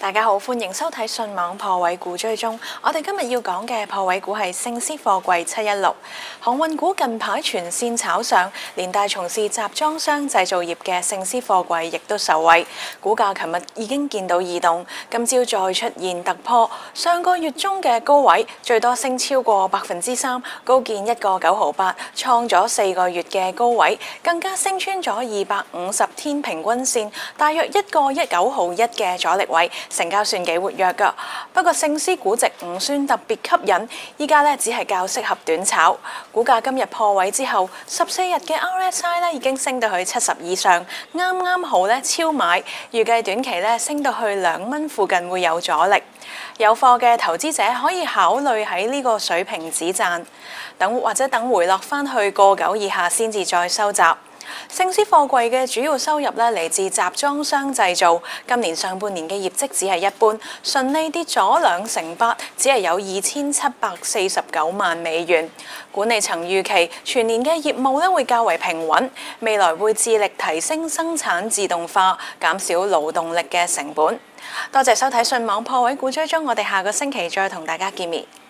大家好，歡迎收睇信網破位股追蹤。我哋今日要講嘅破位股係勝獅貨櫃716。航運股近排全線炒上，連帶從事集裝箱製造業嘅勝獅貨櫃亦都受惠。股價琴日已經見到異動，今朝再出現突破上個月中嘅高位，最多升超過3%，高見1.958，創咗4個月嘅高位，更加升穿咗250天平均線，大約1.1901嘅阻力位。成交算幾活躍㗎，不過勝獅估值唔算特別吸引，依家咧只係較適合短炒。股價今日破位之後，14日嘅 RSI 咧已經升到去70以上，啱啱好咧超買，預計短期咧升到去2蚊附近會有阻力。有貨嘅投資者可以考慮喺呢個水平止賺，等回落返去1.9以下先至再收集。勝獅貨櫃嘅主要收入咧嚟自集裝箱製造，今年上半年嘅業績只係一般，純利跌咗28%，只係有2749萬美元。管理層預期全年嘅業務咧會較為平穩，未來會致力提升生產自動化，減少勞動力嘅成本。多謝收睇信網破位股追蹤，我哋下個星期再同大家見面。